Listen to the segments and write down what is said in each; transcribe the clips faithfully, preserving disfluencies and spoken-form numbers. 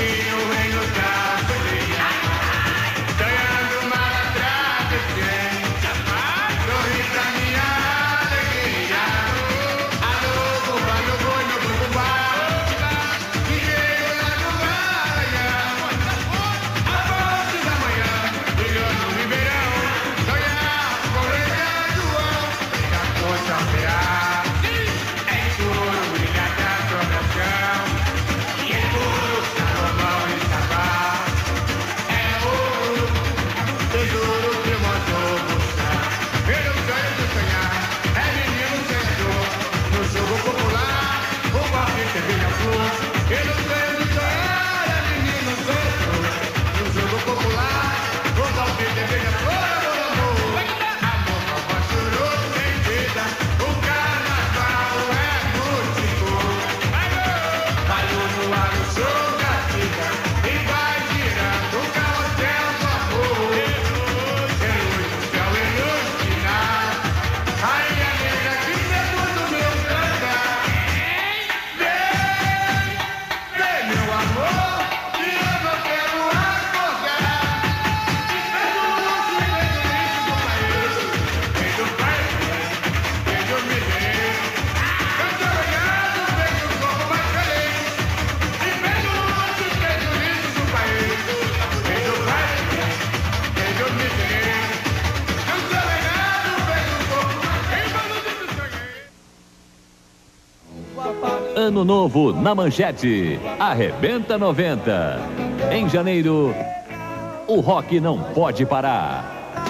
Ano novo na Manchete, Arrebenta noventa. Em janeiro, o rock não pode parar.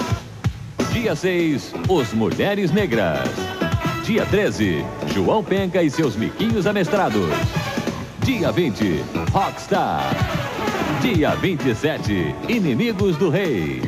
Dia seis, Os Mulheres Negras. Dia treze, João Penca e seus miquinhos amestrados. Dia vinte, Rockstar. Dia vinte e sete, Inimigos do Rei.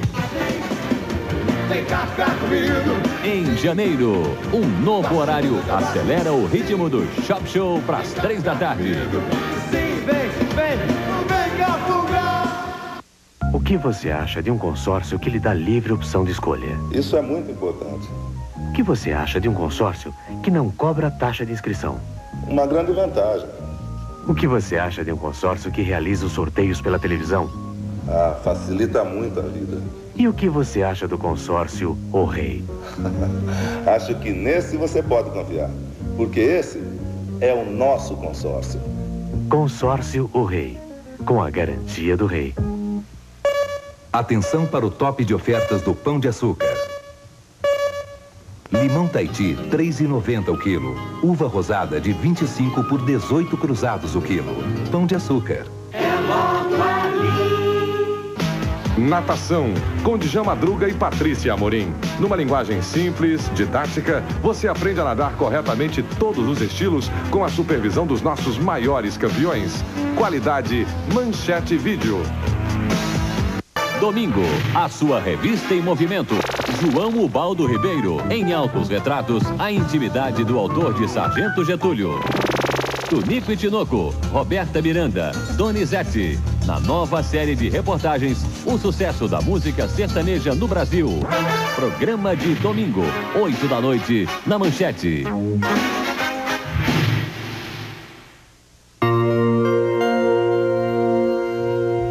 Vem cá, cá comigo. Em janeiro, um novo horário acelera o ritmo do Shop Show para as três da tarde. Sim, vem, vem, vem cá fugar. O que você acha de um consórcio que lhe dá livre opção de escolha? Isso é muito importante. O que você acha de um consórcio que não cobra taxa de inscrição? Uma grande vantagem. O que você acha de um consórcio que realiza os sorteios pela televisão? Ah, facilita muito a vida. E o que você acha do consórcio O Rei? Acho que nesse você pode confiar, porque esse é o nosso consórcio. Consórcio O Rei, com a garantia do rei. Atenção para o top de ofertas do Pão de Açúcar. Limão Tahiti, três reais e noventa centavos o quilo. Uva rosada de vinte e cinco por dezoito cruzados o quilo. Pão de Açúcar. É logo ali. Natação, com Djan Madruga e Patrícia Amorim. Numa linguagem simples, didática, você aprende a nadar corretamente todos os estilos com a supervisão dos nossos maiores campeões. Qualidade Manchete Vídeo. Domingo, a sua revista em movimento. João Ubaldo Ribeiro, em altos retratos, a intimidade do autor de Sargento Getúlio. Tunico e Tinoco, Roberta Miranda, Donizete. Na nova série de reportagens, o sucesso da música sertaneja no Brasil. Programa de domingo, oito da noite, na Manchete.